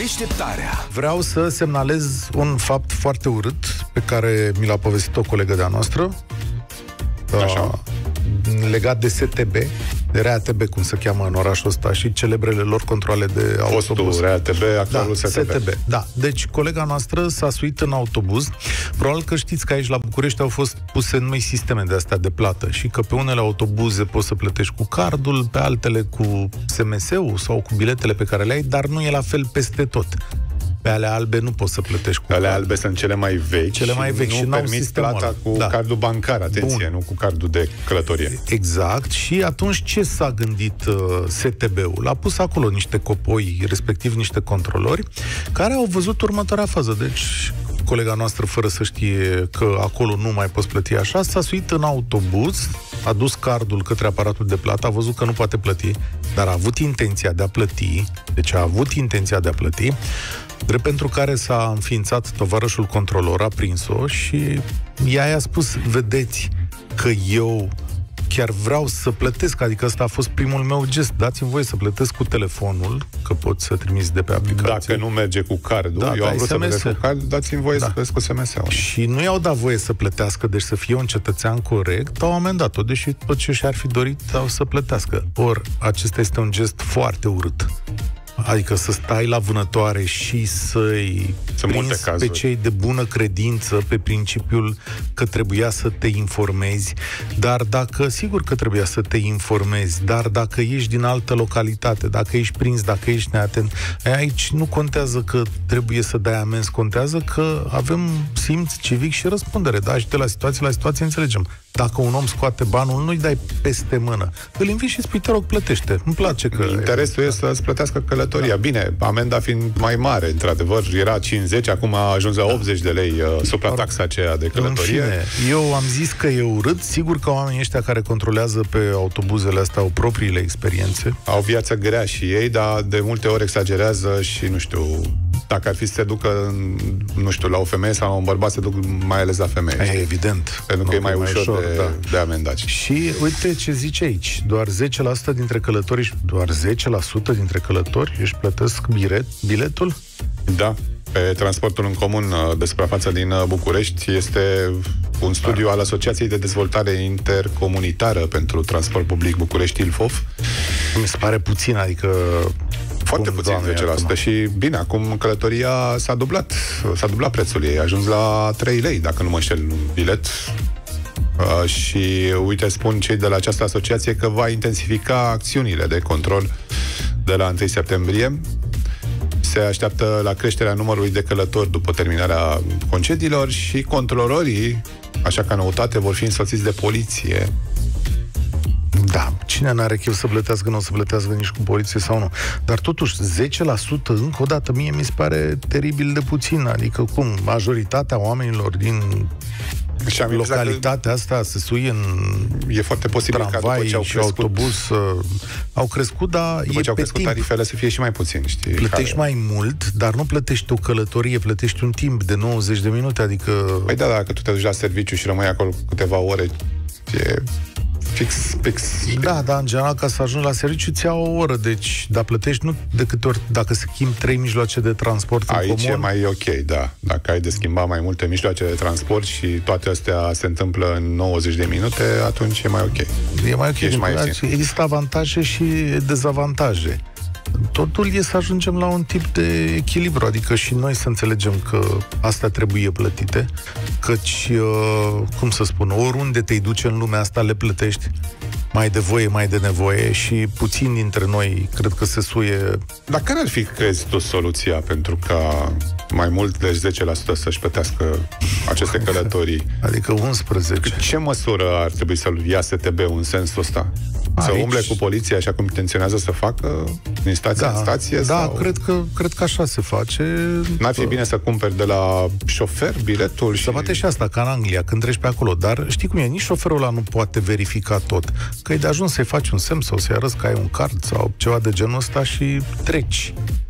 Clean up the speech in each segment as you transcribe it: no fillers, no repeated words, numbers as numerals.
Deșteptarea. Vreau să semnalez un fapt foarte urât pe care mi l-a povestit o colegă de-a noastră. Așa. Legat de STB, de RATB, cum se cheamă în orașul ăsta, și celebrele lor controle de autobuz. Fostul RATB, actualul STB. Da, deci colega noastră s-a suit în autobuz. Probabil că știți că aici la București au fost puse noi sisteme de astea de plată și că pe unele autobuze poți să plătești cu cardul, pe altele cu SMS-ul sau cu biletele pe care le ai, dar nu e la fel peste tot. Pe alea albe nu poți să plătești cu alea albe sunt cele mai vechi, și nu permis plata cu cardul bancar, atenție, nu cu cardul de călătorie. Exact. Și atunci ce s-a gândit STB-ul? A pus acolo niște copoi, respectiv niște controlori, care au văzut următoarea fază. Deci colega noastră, fără să știe că acolo nu mai poți plăti așa, s-a suit în autobuz, a dus cardul către aparatul de plată, a văzut că nu poate plăti, dar a avut intenția de a plăti, drept pentru care s-a înființat tovarășul controlor, a prins-o și ea i-a spus: vedeți că eu chiar vreau să plătesc, adică ăsta a fost primul meu gest, dați-mi voie să plătesc cu telefonul, că pot să trimiți de pe aplicație. Dacă nu merge cu cardul, eu am vrut să plătesc cu cardul, dați-mi voie să plătesc cu SMS-ul. Și nu i-au dat voie să plătească, deci să fie un cetățean corect, au amendat-o, deși tot ce și-ar fi dorit au să plătească. Or, acesta este un gest foarte urât. Adică să stai la vânătoare și să-i prinzi pe cei de bună credință pe principiul că trebuia să te informezi, dar dacă, sigur că trebuia să te informezi, dar dacă ești din altă localitate, dacă ești prins, dacă ești neatent, aici nu contează că trebuie să dai amenzi, contează că avem simț civic și răspundere, da? Și de la situație la situație înțelegem. Dacă un om scoate banul, nu-i dai peste mână. Îl inviți și spui: te rog, plătește. Îmi place că... Interesul e să-ți plătească călătoria. Da. Bine, amenda fiind mai mare, într-adevăr, era 50, acum a ajuns la 80 de lei suprataxa aceea de călătorie. În fine, eu am zis că e urât. Sigur că oamenii ăștia care controlează pe autobuzele astea au propriile experiențe. Au viață grea și ei, dar de multe ori exagerează și, nu știu, dacă ar fi să se ducă, nu știu, la o femeie sau la un bărbat, se duc mai ales la femeie. E evident. Pentru că e mai ușor de amendat. Și uite ce zice aici. Doar 10% dintre călători, dintre călători își plătesc biletul? Da. Pe transportul în comun de suprafață din București este un studiu al Asociației de Dezvoltare Intercomunitară pentru Transport Public București, Ilfof. Mi se pare puțin, adică... Foarte puțin, 10%. Și bine, acum călătoria s-a dublat prețul ei, a ajuns la 3 lei, dacă nu mă înșel, un bilet. Și uite, spun cei de la această asociație că va intensifica acțiunile de control de la 1 septembrie. Se așteaptă la creșterea numărului de călători după terminarea concediilor și controlorii, așa ca noutate, vor fi însoțiți de poliție. Da, cine n-are chef să plătească, nu o să plătească nici cu poliție sau nu. Dar totuși, 10%, încă o dată, mie mi se pare teribil de puțin. Adică cum, majoritatea oamenilor din localitatea asta se suie în e foarte posibil tramvai ca după ce au și crescut, autobuz au crescut, dar după ce au crescut tarifele să fie și mai puțin, știi? Plătești mai mult, dar nu plătești o călătorie, plătești un timp de 90 de minute, adică... Păi da, dacă tu te duci la serviciu și rămâi acolo câteva ore, e fix. Da, dar în general, ca să ajungi la serviciu ți-a o oră, deci, dar plătești nu de câte ori, dacă se schimb 3 mijloace de transport în comun. Aici e mai ok, da. Dacă ai de schimbat mai multe mijloace de transport și toate astea se întâmplă în 90 de minute, atunci e mai ok. E mai ok, există avantaje și dezavantaje. Totul e să ajungem la un tip de echilibru, adică și noi să înțelegem că astea trebuie plătite, căci, cum să spun, oriunde te duce în lumea asta le plătești, mai de voie, mai de nevoie, și puțini dintre noi cred că se suie. Dar care ar fi, crezi tu, soluția pentru ca mai mult de 10% să-și plătească aceste călătorii? Adică 11. Ce măsură ar trebui să-l ia STB-ul în sensul ăsta? Să umble cu poliția așa cum intenționează să facă din stație în stație? Da, sau... cred că așa se face. N-ar fi bine să cumperi de la șofer biletul și... Se poate și asta, ca în Anglia, când treci pe acolo. Dar știi cum e, nici șoferul ăla nu poate verifica tot. Că e de ajuns să-i faci un semn sau să-i arăți că ai un card sau ceva de genul ăsta și treci.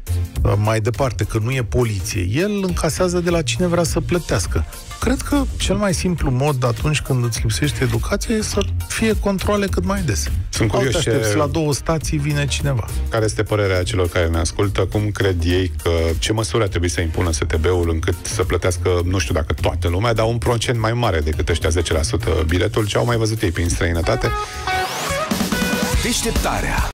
mai departe, că nu e poliție. El încasează de la cine vrea să plătească. Cred că cel mai simplu mod atunci când îți lipsește educația e să fie controle cât mai des. Sunt curios la 2 stații vine cineva. Care este părerea celor care ne ascultă? Cum cred ei că ce măsuri ar trebui să impună STB-ul încât să plătească, nu știu dacă toată lumea, dar un procent mai mare decât ăștia 10% biletul, ce au mai văzut ei prin străinătate? Deșteptarea